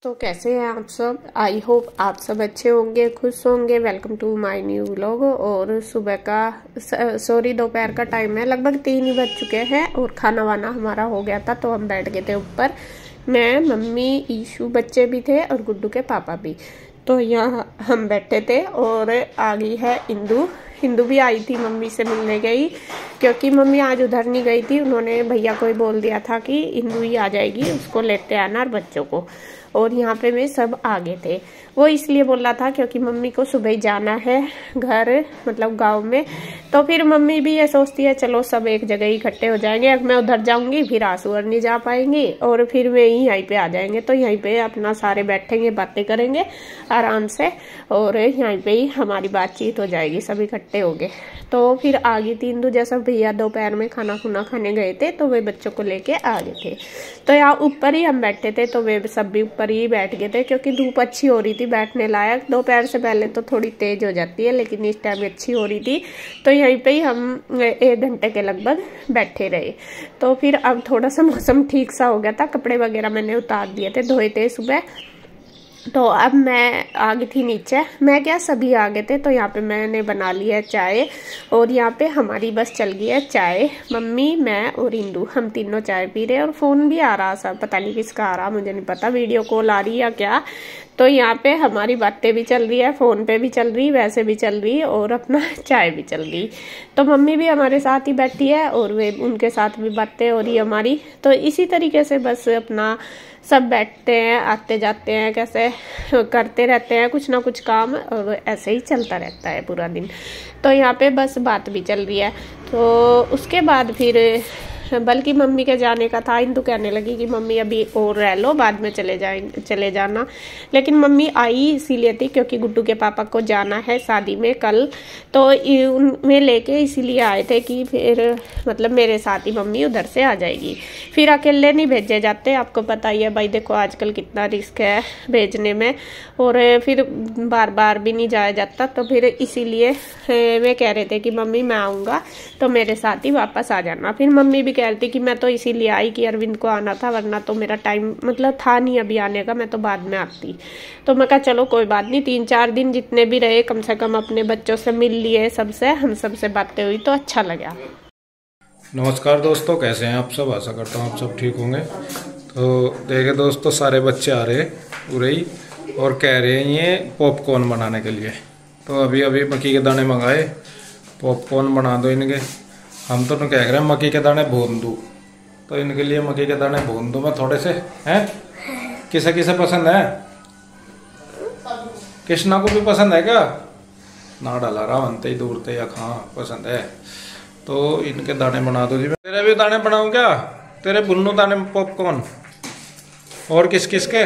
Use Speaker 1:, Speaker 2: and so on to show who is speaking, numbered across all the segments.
Speaker 1: तो कैसे हैं आप सब। आई होप आप सब अच्छे होंगे, खुश होंगे। Welcome to my new vlog. और सुबह का दोपहर का टाइम है, लगभग 3 ही बज चुके हैं और खाना वाना हमारा हो गया था। तो हम बैठ गए थे ऊपर, मैं, मम्मी, ईशू, बच्चे भी थे और गुड्डू के पापा भी। तो यहाँ हम बैठे थे और आ गई है हिंदू भी आई थी, मम्मी से मिलने गई क्योंकि मम्मी आज उधर नहीं गई थी। उन्होंने भैया को ही बोल दिया था कि हिंदू ही आ जाएगी, उसको लेते आना और बच्चों को। और यहाँ पे वे सब आगे थे। वो इसलिए बोल रहा था क्योंकि मम्मी को सुबह ही जाना है घर, मतलब गांव में। तो फिर मम्मी भी ये सोचती है चलो सब एक जगह ही इकट्ठे हो जाएंगे। अब मैं उधर जाऊंगी फिर आंसू और नहीं जा पाएंगी और फिर वे यहीं पे आ जाएंगे। तो यहीं पे अपना सारे बैठेंगे, बातें करेंगे आराम से और यहीं पे ही हमारी बातचीत हो जाएगी, सब इकट्ठे हो गए। तो फिर आ गई थी इंदू। जैसा भैया दोपहर में खाना खुना खाने गए थे तो वे बच्चों को लेके आ गए थे। तो यहाँ ऊपर ही हम बैठे थे, तो वे सब भी ऊपर ही बैठ गए थे क्योंकि धूप अच्छी हो रही थी बैठने लायक। दोपहर से पहले तो थोड़ी तेज हो जाती है लेकिन इस टाइम अच्छी हो रही थी। तो यहीं पे ही हम 1 घंटे के लगभग बैठे रहे। तो फिर अब थोड़ा सा मौसम ठीक सा हो गया था, कपड़े वगैरह मैंने उतार दिए थे, धोए थे सुबह। तो अब मैं आ गई थी नीचे, मैं क्या सभी आ गए थे। तो यहाँ पे मैंने बना ली है चाय और यहाँ पे हमारी बस चल गई है चाय। मम्मी, मैं और इंदू हम तीनों चाय पी रहे और फोन भी आ रहा सब, पता नहीं किसका आ रहा, मुझे नहीं पता, वीडियो कॉल आ रही या क्या। तो यहाँ पे हमारी बातें भी चल रही है, फोन पे भी चल रही, वैसे भी चल रही और अपना चाय भी चल रही। तो मम्मी भी हमारे साथ ही बैठी है और वे उनके साथ भी बातें हो रही है हमारी। तो इसी तरीके से बस अपना सब बैठते हैं, आते जाते हैं, कैसे करते रहते हैं कुछ ना कुछ काम और ऐसे ही चलता रहता है पूरा दिन। तो यहाँ पे बस बात भी चल रही है। तो उसके बाद फिर बल्कि मम्मी के जाने का था, इंदू कहने लगी कि मम्मी अभी और रह लो, बाद में चले जाना। लेकिन मम्मी आई इसीलिए थी क्योंकि गुड्डू के पापा को जाना है शादी में कल। तो उनमें लेके इसीलिए आए थे कि फिर मतलब मेरे साथ ही मम्मी उधर से आ जाएगी, फिर अकेले नहीं भेजे जाते। आपको पता ही है भाई, देखो आजकल कितना रिस्क है भेजने में और फिर बार बार भी नहीं जाया जाता। तो फिर इसीलिए वे कह रहे थे कि मम्मी मैं आऊँगा तो मेरे साथ ही वापस आ जाना। फिर मम्मी भी कह रही थी कि मैं तो इसीलिए आई कि अरविंद को आना था, वरना तो मेरा टाइम मतलब था नहीं अभी आने का, मैं तो बाद में आती। तो मैं कहा चलो कोई बात नहीं, 3-4 दिन जितने भी रहे कम से कम अपने बच्चों से मिल लिए, सबसे हम सबसे बातें हुई तो अच्छा लगा।
Speaker 2: नमस्कार दोस्तों, कैसे हैं आप सब। आशा करता हूँ आप सब ठीक होंगे। तो देखे दोस्तों, सारे बच्चे आ रहे पूरे ही और कह रहे हैं ये पॉपकॉर्न बनाने के लिए। तो अभी अभी मक्की के दाने मंगाए, पॉपकॉर्न बना दो इनके। हम तो कह रहे हैं मक्की के दाने भून दूँ, तो इनके लिए मक्की के दाने भून दूँ मैं थोड़े से। हैं किसे किसे पसंद है? कृष्णा को भी पसंद है क्या? ना डाला रहा बनते ही दूर थे या खां पसंद है। तो इनके दाने बना दो जी। तेरे भी दाने बनाऊं क्या? तेरे भुन्नू दाने पॉपकॉर्न। और किस किस के?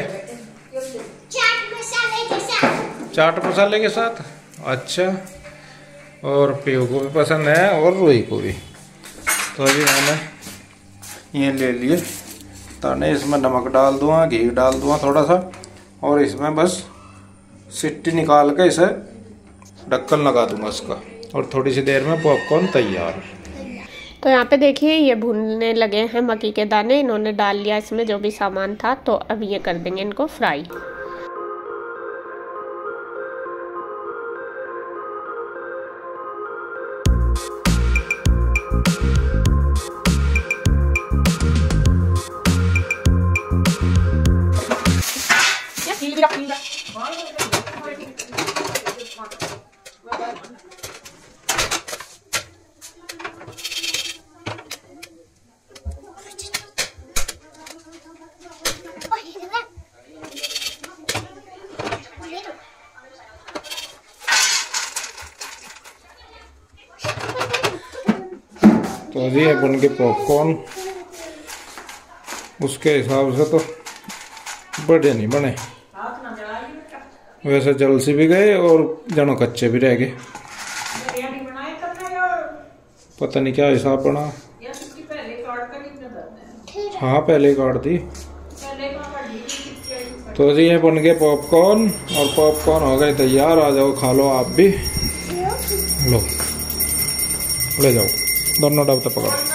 Speaker 2: चाट मसाले के साथ। अच्छा, और पीयू को भी पसंद है और रूही को भी। तो अभी मैंने ये ले लिए दाने, इसमें नमक डाल दूँगा, घी डाल दूँगा थोड़ा सा और इसमें बस सीटी निकाल के इसे ढक्कन लगा दूंगा इसका और थोड़ी सी देर में पॉपकॉर्न तैयार।
Speaker 1: तो यहाँ पे देखिए ये भूनने लगे हैं मक्की के दाने, इन्होंने डाल लिया इसमें जो भी सामान था। तो अब ये कर देंगे इनको फ्राई।
Speaker 2: तो अभी है बन के पॉपकॉर्न, उसके हिसाब से तो बड़े नहीं बने, वैसे जल से भी गए और जनो कच्चे भी रह गए। पता नहीं क्या हिसाब बना। हाँ पहले काट दी। तो जी ये बन गए पॉपकॉर्न और पॉपकॉर्न हो गए तैयार। आ जाओ खा लो आप भी, लो ले जाओ, दोनों डब्बे पकड़ो।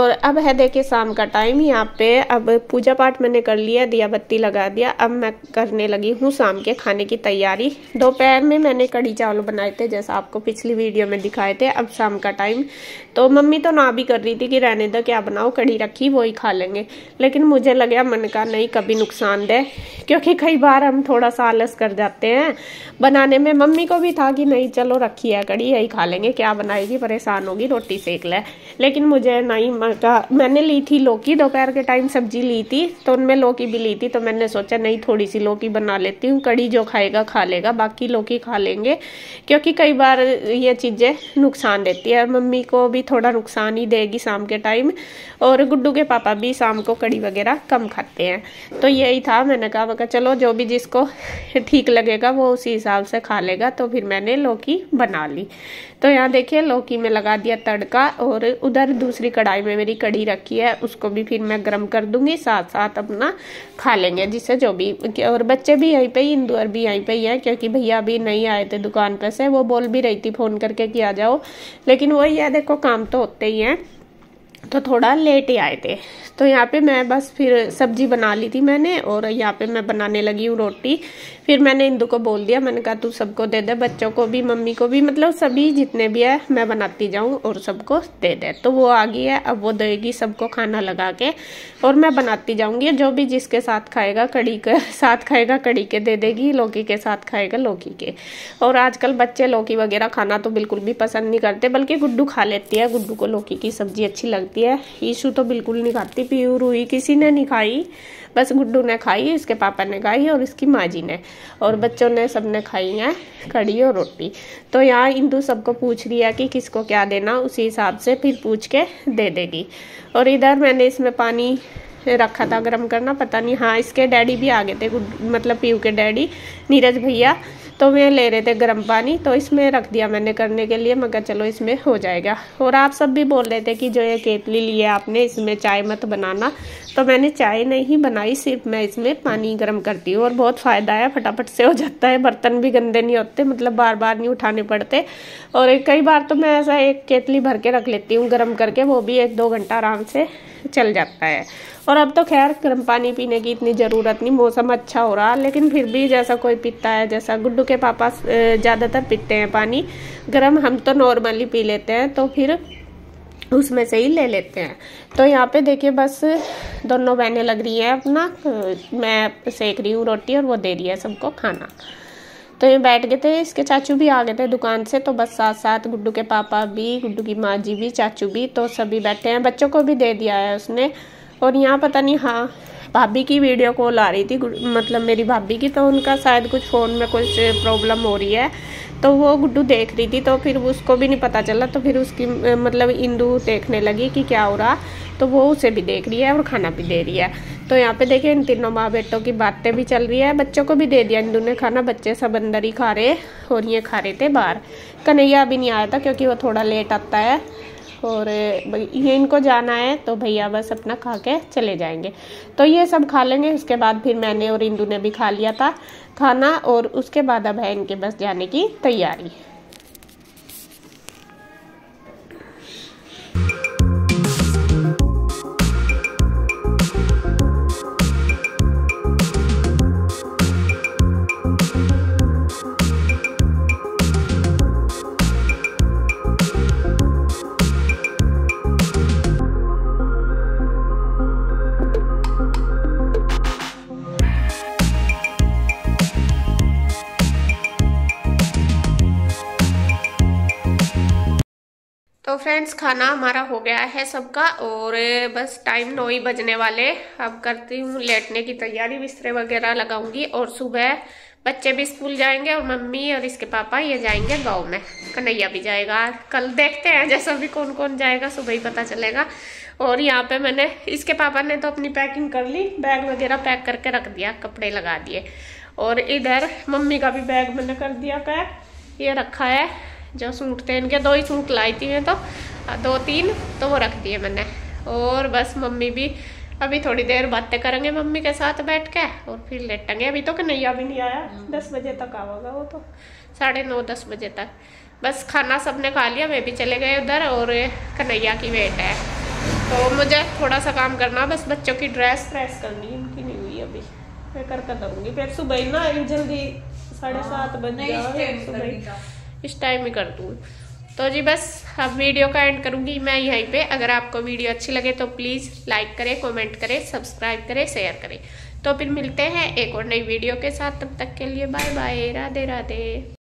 Speaker 1: और अब है देखिए शाम का टाइम। यहाँ पे अब पूजा पाठ मैंने कर लिया, दिया बत्ती लगा दिया। अब मैं करने लगी हूँ शाम के खाने की तैयारी। दोपहर में मैंने कढ़ी चावल बनाए थे जैसा आपको पिछली वीडियो में दिखाए थे। अब शाम का टाइम तो मम्मी तो ना भी कर रही थी कि रहने दो, क्या बनाओ, कढ़ी रखी वही खा लेंगे। लेकिन मुझे लगा, मन का नहीं कभी नुकसानदेह, क्योंकि कई बार हम थोड़ा सा आलस कर जाते हैं बनाने में। मम्मी को भी था कि नहीं चलो रखी है कढ़ी यही खा लेंगे, क्या बनाएगी, परेशान होगी, रोटी सेक ले। लेकिन मुझे नहीं, मैंने ली थी लौकी, दोपहर के टाइम सब्जी ली थी तो उनमें लौकी भी ली थी। तो मैंने सोचा नहीं थोड़ी सी लौकी बना लेती हूँ, कढ़ी जो खाएगा खा लेगा, बाकी लौकी खा लेंगे, क्योंकि कई बार ये चीज़ें नुकसान देती है और मम्मी को भी थोड़ा नुकसान ही देगी शाम के टाइम। और गुड्डू के पापा भी शाम को कढ़ी वगैरह कम खाते हैं। तो यही था, मैंने कहा चलो जो भी जिसको ठीक लगेगा वो उसी हिसाब से खा लेगा। तो फिर मैंने लौकी बना ली। तो यहाँ देखिए लौकी में लगा दिया तड़का और उधर दूसरी कढ़ाई में मेरी कढ़ी रखी है, उसको भी फिर मैं गर्म कर दूंगी, साथ साथ अपना खा लेंगे जिससे जो भी। और बच्चे भी यहीं पे ही, इंदौर भी यहीं पे ही है, क्योंकि भैया अभी नहीं आए थे दुकान पे से। वो बोल भी रही थी फोन करके कि आ जाओ, लेकिन वही है देखो काम तो होते ही हैं, तो थोड़ा लेट ही आए थे। तो यहाँ पे मैं बस फिर सब्जी बना ली थी मैंने और यहाँ पे मैं बनाने लगी हूँ रोटी। फिर मैंने इंदू को बोल दिया, मैंने कहा तू सबको दे दे, बच्चों को भी मम्मी को भी, मतलब सभी जितने भी है मैं बनाती जाऊँ और सबको दे दे। तो वो आ गई है, अब वो देगी सबको खाना लगा के और मैं बनाती जाऊँगी। जो भी जिसके साथ खाएगा, कढ़ी के साथ खाएगा कढ़ी के दे देगी, लौकी के साथ खाएगा लौकी के। और आजकल बच्चे लौकी वगैरह खाना तो बिल्कुल भी पसंद नहीं करते, बल्कि गुड्डू खा लेती है, गुड्डू को लौकी की सब्जी अच्छी लगती है। ईशू तो बिल्कुल नहीं खाती, पीयू रूही किसी ने नहीं खाई, बस गुड्डू ने खाई, इसके पापा ने खाई और इसकी माँ जी ने, और बच्चों ने सबने खाई है कढ़ी और रोटी। तो यहाँ इंदू सबको पूछ रही है कि किसको क्या देना, उसी हिसाब से फिर पूछ के दे देगी। और इधर मैंने इसमें पानी रखा था गर्म करना, पता नहीं, हाँ इसके डैडी भी आ गए थे, मतलब पीयू के डैडी नीरज भैया, तो वे ले रहे थे गर्म पानी, तो इसमें रख दिया मैंने करने के लिए। मैं कहा चलो इसमें हो जाएगा। और आप सब भी बोल रहे थे कि जो ये केतली ली है आपने इसमें चाय मत बनाना, तो मैंने चाय नहीं बनाई, सिर्फ मैं इसमें पानी गर्म करती हूँ और बहुत फ़ायदा है, फटाफट से हो जाता है, बर्तन भी गंदे नहीं होते, मतलब बार बार नहीं उठाने पड़ते। और कई बार तो मैं ऐसा एक केतली भर के रख लेती हूँ गर्म करके, वो भी 1-2 घंटा आराम से चल जाता है। और अब तो खैर गर्म पानी पीने की इतनी ज़रूरत नहीं, मौसम अच्छा हो रहा, लेकिन फिर भी जैसा कोई पीता है, जैसा गुड्डू के पापा ज़्यादातर पीते हैं पानी गर्म, हम तो नॉर्मली पी लेते हैं, तो फिर उसमें से ही ले लेते हैं। तो यहाँ पे देखिए बस दोनों बहनें लग रही हैं अपना, मैं सेक रही हूँ रोटी और वो दे रही है सबको खाना। तो ये बैठ गए थे, इसके चाचू भी आ गए थे दुकान से, तो बस साथ साथ गुड्डू के पापा भी, गुड्डू की माँ जी भी, चाचू भी, तो सभी बैठे हैं, बच्चों को भी दे दिया है उसने। और यहाँ पता नहीं, हाँ भाभी की वीडियो कॉल आ रही थी, मतलब मेरी भाभी की, तो उनका शायद कुछ फ़ोन में कुछ प्रॉब्लम हो रही है, तो वो गुड्डू देख रही थी, तो फिर उसको भी नहीं पता चला, तो फिर उसकी मतलब इंदू देखने लगी कि क्या हो रहा, तो वो उसे भी देख रही है और खाना भी दे रही है। तो यहाँ पे देखिए इन तीनों माँ बेटों की बातें भी चल रही है, बच्चों को भी दे दिया इंदू ने खाना, बच्चे सब अंदर ही खा रहे और ये खा रहे थे बाहर। कन्हैया अभी नहीं आया था क्योंकि वो थोड़ा लेट आता है, और ये इनको जाना है, तो भैया बस अपना खा के चले जाएंगे। तो ये सब खा लेंगे, उसके बाद फिर मैंने और इंदू ने भी खा लिया था खाना, और उसके बाद अब है इनके बस जाने की तैयारी। तो फ्रेंड्स खाना हमारा हो गया है सबका, और बस टाइम 9 ही बजने वाले। अब करती हूँ लेटने की तैयारी, बिस्तर वगैरह लगाऊंगी, और सुबह बच्चे भी स्कूल जाएंगे और मम्मी और इसके पापा ये जाएंगे गांव में, कन्हैया भी जाएगा। कल देखते हैं जैसा भी कौन कौन जाएगा, सुबह ही पता चलेगा। और यहाँ पे मैंने, इसके पापा ने तो अपनी पैकिंग कर ली, बैग वगैरह पैक करके रख दिया, कपड़े लगा दिए। और इधर मम्मी का भी बैग मैंने कर दिया पैक, ये रखा है, जो सूट थे इनके 2 ही सूट लाई थी मैं, तो 2-3 तो वो रख दिए मैंने। और बस मम्मी भी अभी थोड़ी देर बातें करेंगे मम्मी के साथ बैठ के, और फिर लेटेंगे। अभी तो कन्हैया भी नहीं आया, 10 बजे तक आएगा वो, तो 9:30-10 बजे तक। बस खाना सबने खा लिया, वे भी चले गए उधर, और कन्हैया की वेट है। तो मुझे थोड़ा सा काम करना, बस बच्चों की ड्रेस प्रेस करनी है, उनकी नहीं हुई अभी, मैं करके दूंगी। फिर सुबह ना जल्दी 7:30 बज जाए, इस टाइम ही कर दूँ। तो जी बस अब वीडियो का एंड करूंगी मैं यहीं पे। अगर आपको वीडियो अच्छी लगे तो प्लीज़ लाइक करें, कमेंट करें, सब्सक्राइब करें, शेयर करें। तो फिर मिलते हैं एक और नई वीडियो के साथ, तब तक के लिए बाय बाय, राधे राधे।